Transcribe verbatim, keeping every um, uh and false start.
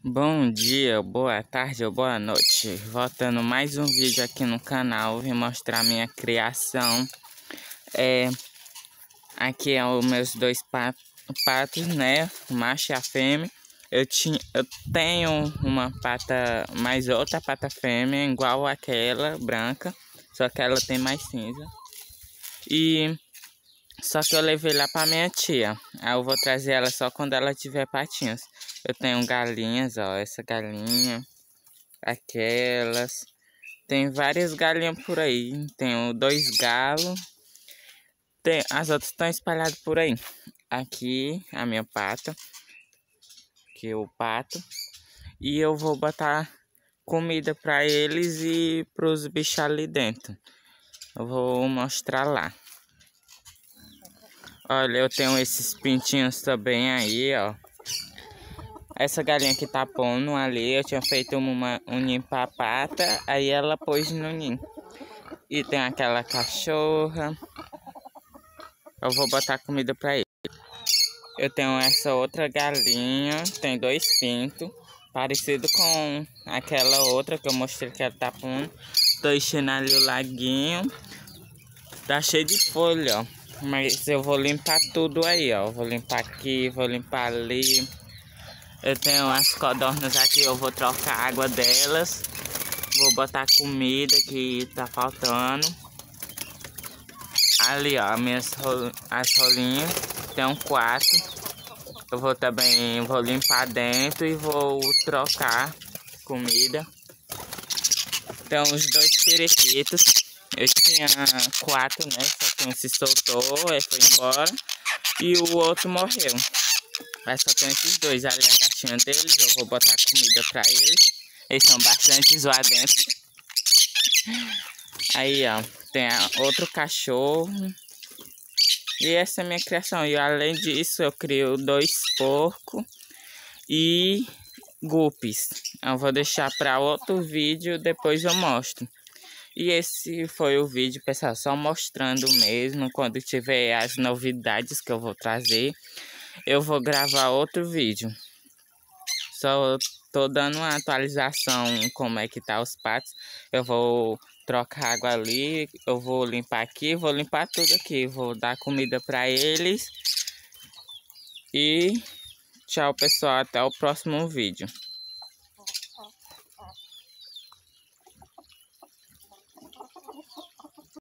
Bom dia, boa tarde ou boa noite. Voltando mais um vídeo aqui no canal, vim mostrar minha criação. É, aqui é os meus dois patos, patos, né? O macho e a fêmea. Eu, tinha, eu tenho uma pata, mais outra pata fêmea, igual aquela branca, só que ela tem mais cinza. E só que eu levei lá pra minha tia. Aí eu vou trazer ela só quando ela tiver patinhos. Eu tenho galinhas, ó. Essa galinha. Aquelas. Tem várias galinhas por aí. Tenho dois galos. Tem, as outras estão espalhadas por aí. Aqui a minha pata. Aqui o pato. E eu vou botar comida pra eles e pros bichos ali dentro. Eu vou mostrar lá. Olha, eu tenho esses pintinhos também aí, ó. Essa galinha que tá pondo ali, eu tinha feito uma, um ninho pra pata, aí ela pôs no ninho. E tem aquela cachorra. Eu vou botar comida pra ele. Eu tenho essa outra galinha, tem dois pintos, parecido com aquela outra que eu mostrei que ela tá pondo. Tô enchendo ali o laguinho. Tá cheio de folha, ó. Mas eu vou limpar tudo aí, ó. Vou limpar aqui, vou limpar ali. Eu tenho as codornas aqui, eu vou trocar a água delas. Vou botar comida que tá faltando. Ali, ó, minhas rol... as rolinhas. Tem um quarto. Eu vou também, vou limpar dentro e vou trocar comida. Tem uns dois periquitos. Eu tinha quatro, né? Só que um se soltou, aí foi embora. E o outro morreu. Mas só tem esses dois ali, a caixinha deles. Eu vou botar comida pra eles. Eles são bastante zoadentos. Aí, ó, tem outro cachorro. E essa é a minha criação. E além disso, eu crio dois porcos e guppies. Eu vou deixar para outro vídeo, depois eu mostro. E esse foi o vídeo, pessoal, só mostrando mesmo. Quando tiver as novidades que eu vou trazer, eu vou gravar outro vídeo. Só tô dando uma atualização como é que tá os patos. Eu vou trocar água ali, eu vou limpar aqui, vou limpar tudo aqui. Vou dar comida para eles. E tchau, pessoal, até o próximo vídeo.